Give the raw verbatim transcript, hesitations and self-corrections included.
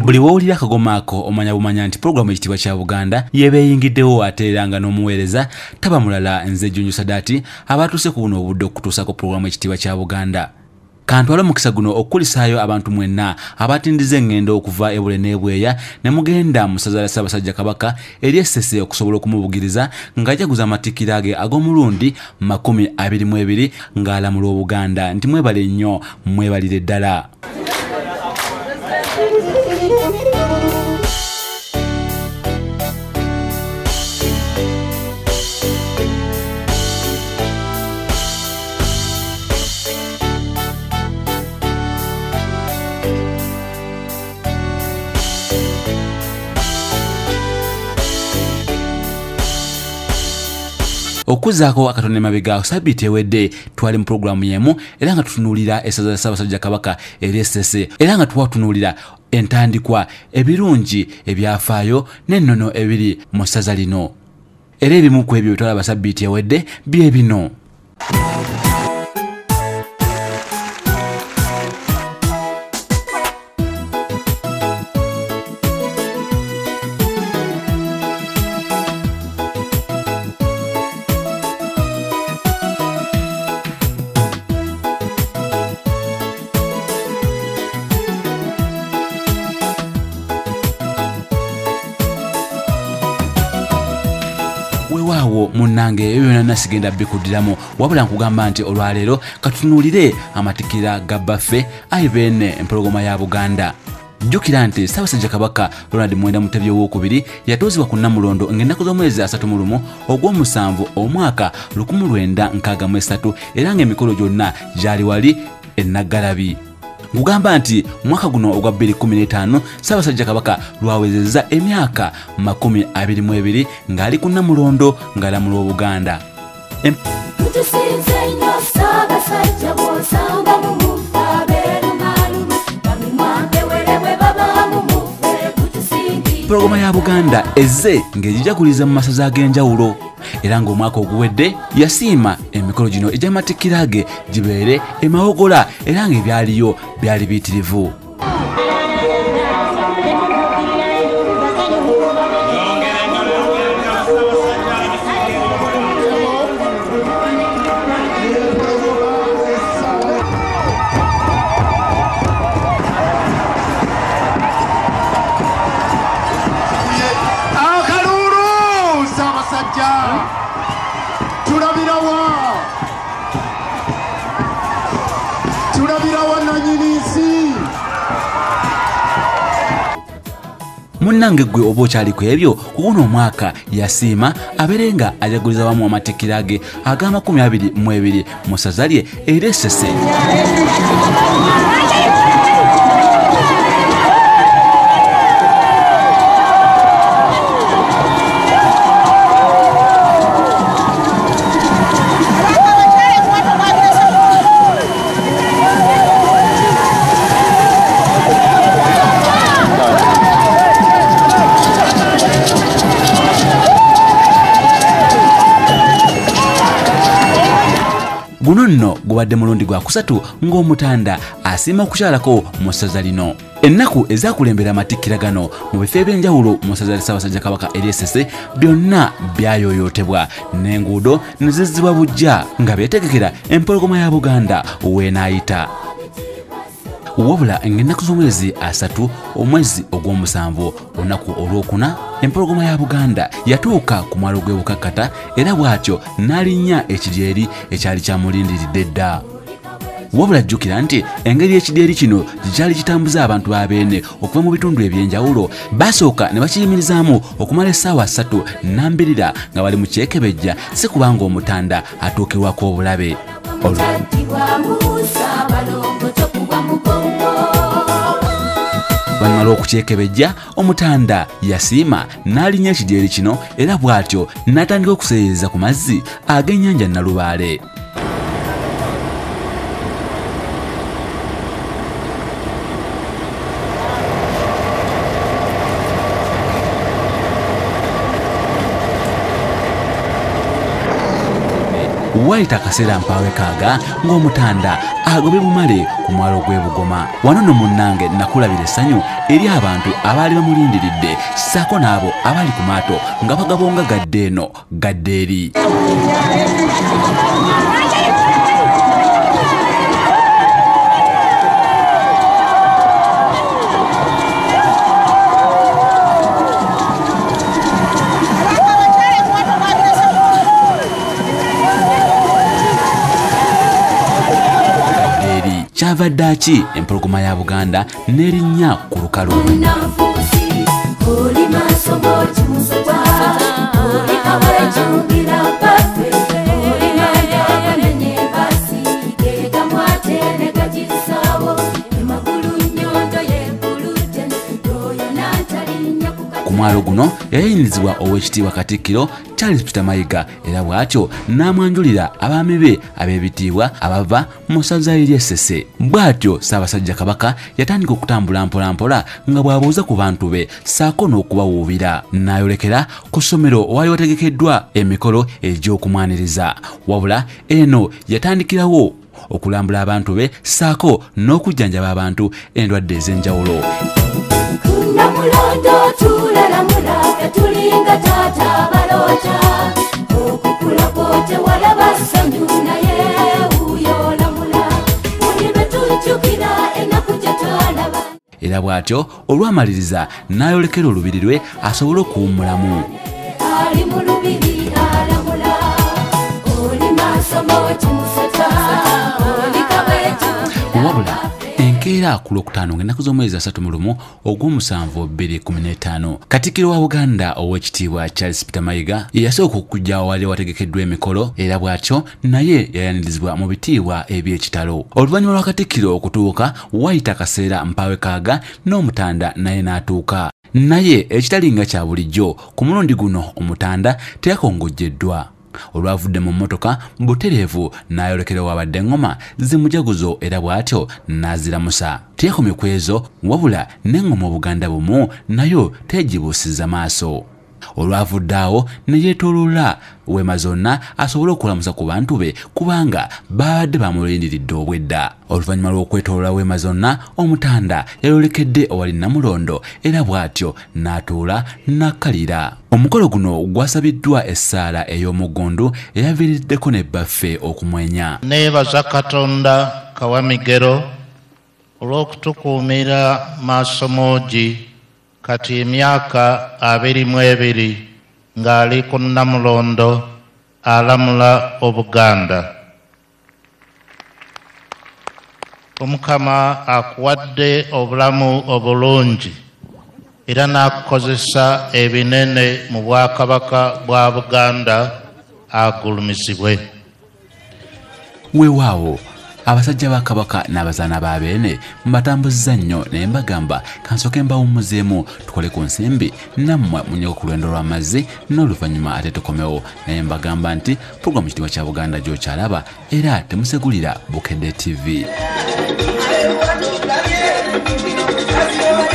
Buli wowulira akagoma ako omanya bumanya nti programu ekitiibwa kya Buganda yebeeyingiddewo ate era nga n'omuweereza taba mulala nze Jjunju Sadaati abatuuse ku buno obudde okutuusako programu ekitiibwa kya Buganda. Kantwala mukisa guno okulisaayo abantu mwenna abatindiza engendo okuva ebule n'ebweya ne mugenda mu ssaza lya Ssaabasajja Kabaka ery'e Ssesa okusobola okumubugiriza ng'ajaguza amatikkira ge ag'omulundi makumi abiri mu ebiri ng'alamula Obuganda nti mwebale nnyo mwebalire ddala. Okuzaako akatone mabega sabiti ewedde twali mu programu yemu era nga tutunuulira essaza lya Ssaabasajja Kabaka ery'e Ssesa era nga twatunuulira entandikwa ebirungi ebyafaayo n'ennono ebiri mu ssaza lino era ebimu ku ebyo twalaba sabiti ewedde bye bino. Weewaawo munnange ebyo byonna nasigenda bikuddiramu wabula nkugamba nti olwaleero katunuulire amatikkira ga baffe ayibeene empologoma ya Buganda. Jjukira nti Ssaabasajja Kabaka Ronald Mwenda Mutebi owookubiri yatuuzibwa ku Nnamulondo ng'ennaku z'omwezi asatu mu lumu ogw'omusanvu omwaka lukumi lwenda nkaaga mu esatu era ng'emikolo gyonna gyali wali e Naggalabi. Ngugamba nti mwaka guno ogwa bbiri kkumi n'etaano Ssaabasajja Kabaka lwawezezza emyaka makumi abiri mu ebiri ng'ali ku Nnamulondo ng'alamula Obuganda. Pulogoma ya Buganda ezze ng'egijaguliza mu masaza ag'enjawulo era ng'omwaka oguwedde yasiima emikolo gino egy'amatikkira ge gibeere emawogola era ng'ebyaliyo byali biyitirivu. Munnange gwe oba okyaliko ebyo ku guno omwaka yasiima abeere nga ajaguliza wamu amatikkira ge ag'amakumi abiri mu ebiri mu ssaza lye ery'e Ssesa. Guno nno gubadde mulundi gwa kusatu ng'omutanda asiima okukyalako mu ssaza lino. Ennaku ezaakulembera amatikkira gano mu bifo eby'enjawulo mu ssaza lya Ssaabasajja Kabaka ery'e Ssesa byonna byayooyootebwa n'enguudo ne zizzibwa buggya nga beetegekera empologoma ya Buganda weenaayita. Wabula ng'ennaku z'omwezi asatu omwezi ogw'omusanvu olunaku olwokuna empologoma ya Buganda yatuuka ku mwalo gw'e Bukakkata era bw'atyo n'alinnya ekidyeri ekyali kyamulindiridde dda. Wabula jjukira nti engeri ekidyeri kino gye kyali kitambuza abantu b'abeene okuva mu bitundu eby'enjawulo basooka ne bakiyimirizaamu okumala essaawa ssatu nnambirira nga bali mu kyekebejja si kubanga omutanda atuukirwako obulabe. Bamala okukyekebejja omutanda yasiima n'alinnya ekidyeri kino era bw'atyo n'atandika okuseeyeeza ku mazzi ag'ennyanja Nalubaale. wayita akaseera mpaawe kaaga ng'omutanda agobe bumale ku mwalo gw'e Bugoma. Wano nno munnange nakulabira essanyu eri abantu abaali bamulindiridde ssaako n'abo abali ku maato nga bagabonga gadde eno gadde eri. Kyavadde ki empologoma ya Buganda n'erinnya ku lukalu. Ku mwalo guno yayimirizibwa Oweekitiibwa Katikkiro Charles Peter Mayiga era bw'atyo n'amwanjulira abaami be ab'ebitiibwa abava mu Ssaza ery'e Ssese. Bw'atyo Ssaabasajja Kabaka yatandika okutambula mpola mpola nga bw'abuuza ku bantu be ssaako n'okubawuubira. N'ayolekera ku ssomero waali wategekeddwa emikolo egy'okumwaniriza. Wabula eno yatandikirawo okulambula abantu be ssaako n'okujjanjaba abantu endwadde ez'enjawulo. Namulondo tulalamula tulinga taata balota okukula kwote walaba ssanyu naye uyo lamula muli betujjukira ennaku gye twalaba. Era bw'atyo olwamaliriza n'ayolekera olubiri lwe asobole okuwummulamu. Ali mu lubiri alamula oli masomo kimusota oli kabeetu. Wabula enkeera ku lw'okutano ng'ennaku z'omwezi asatu mu lumu ogw'omusanvu bbiri kumi n'etaano Katikkiro wa Buganda Oweekitiibwa Charles Peter Mayiga ye yasooka okujja awali wategekeddwa emikolo era bw'atyo naye yayanirizibwa mu bitiibwa eby'ekitalo. Oluvannyuma lwa Katikkiro okutuuka wayita akaseera mpaawe kaaga n'omutanda naye n'atuuka. Naye ekitali nga kya bulijjo ku mulundi guno omutanda teyakongojjeddwa. Olwavudde mu mmotoka butereevu n'ayolekera wabadde engoma zimujaguzo era bw'atyo n'aziramusa. Teyakomye ku ezo wabula n'engoma Obuganda bumu nayo tegibuusiza maaso. Olwavudde awo ne yeetooloola weema zonna asobole okulamusa ku bantu be kubanga babadde bamulindiridde obwedda. Oluvannyuma lw'okwetooloola weema zonna omutanda yayolekedde owali Namulondo era bw'atyo n'atuula n'akkalira. Omukolo guno gwasabiddwa essaala ey'omuggundu eyaviiriddeko ne baffe okumwenya. Neebaza Katonda Kawamigero olw'okutukuumira Maasomoogi kati emyaka abiri mu ebiri ng'ali ku Namulondo alamula Obuganda. Omukama akuwadde obulamu obulungi era n'akukozesa ebinene mu Bwakabaka bwa Buganda agulumizibwe. Weewaawo abasajja ba Kabaka n'abazaana ba beene mbatambuzza nnyo naye mbagamba kansooke mbawummuzeemu tukole ku nsimbi nammwe munyego ku lwendo lw'amazzi n'oluvannyuma ate tukomewo naye mbagamba nti pulogulamu Ekitiibwa kya Buganda gy'okyalaba era temusegulira Bukedde T V.